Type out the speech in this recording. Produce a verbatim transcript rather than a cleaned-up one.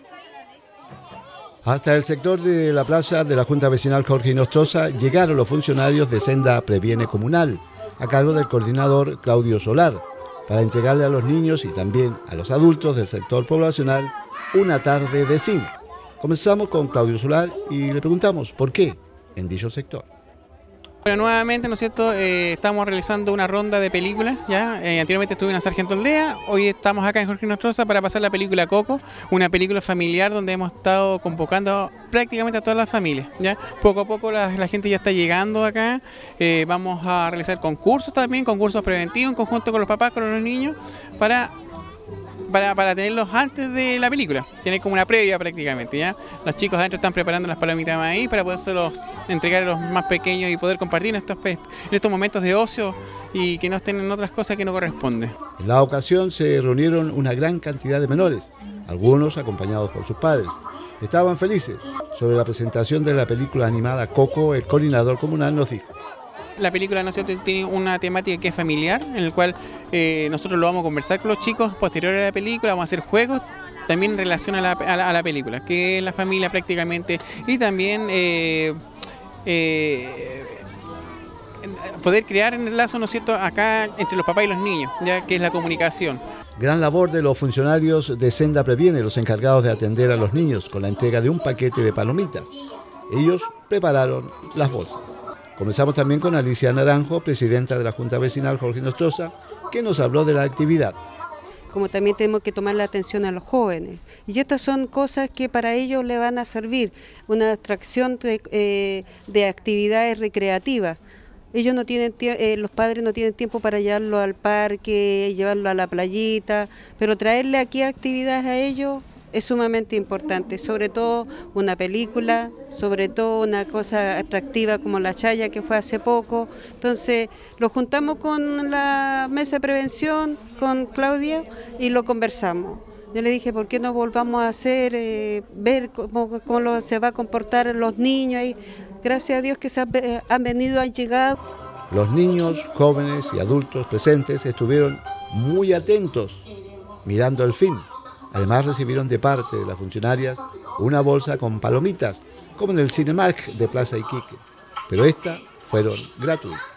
Hasta el sector de la plaza de la Junta Vecinal Jorge Inostroza llegaron los funcionarios de Senda Previene Comunal, a cargo del coordinador Claudio Solar, para entregarle a los niños y también a los adultos del sector poblacional una tarde de cine. Comenzamos con Claudio Solar y le preguntamos por qué en dicho sector. Bueno, nuevamente, ¿no es cierto?, eh, estamos realizando una ronda de películas, ¿ya? Eh, anteriormente estuve en la Sargento Aldea, hoy estamos acá en Jorge Inostroza para pasar la película Coco, una película familiar donde hemos estado convocando prácticamente a todas las familias, ¿ya? Poco a poco la, la gente ya está llegando acá, eh, vamos a realizar concursos también, concursos preventivos en conjunto con los papás, con los niños, para... Para, para tenerlos antes de la película, tener como una previa prácticamente, ¿ya? Los chicos adentro están preparando las palomitas de maíz para poderlos entregar a los más pequeños y poder compartir en estos, en estos momentos de ocio y que no estén en otras cosas que no corresponden. En la ocasión se reunieron una gran cantidad de menores, algunos acompañados por sus padres. Estaban felices. Sobre la presentación de la película animada Coco, el coordinador comunal nos dijo: la película, ¿no es cierto?, tiene una temática que es familiar, en el cual eh, nosotros lo vamos a conversar con los chicos posterior a la película, vamos a hacer juegos también en relación a la, a la, a la película, que es la familia prácticamente, y también eh, eh, poder crear en el lazo, ¿no es cierto?, acá entre los papás y los niños, ya que es la comunicación. Gran labor de los funcionarios de Senda Previene, los encargados de atender a los niños con la entrega de un paquete de palomitas. Ellos prepararon las bolsas. Comenzamos también con Alicia Naranjo, presidenta de la Junta Vecinal Jorge Inostroza, que nos habló de la actividad. Como también tenemos que tomar la atención a los jóvenes. Y estas son cosas que para ellos le van a servir, una atracción de, eh, de actividades recreativas. Ellos no tienen eh, los padres no tienen tiempo para llevarlo al parque, llevarlo a la playita, pero traerle aquí actividades a ellos es sumamente importante, sobre todo una película, sobre todo una cosa atractiva como la Chaya que fue hace poco. Entonces lo juntamos con la mesa de prevención, con Claudia, y lo conversamos. Yo le dije, ¿por qué no volvamos a hacer, eh, ver cómo, cómo se va a comportar los niños? Y gracias a Dios que se han, han venido, han llegado. Los niños, jóvenes y adultos presentes estuvieron muy atentos, mirando el film. Además recibieron de parte de las funcionarias una bolsa con palomitas, como en el Cinemark de Plaza Iquique, pero estas fueron gratuitas.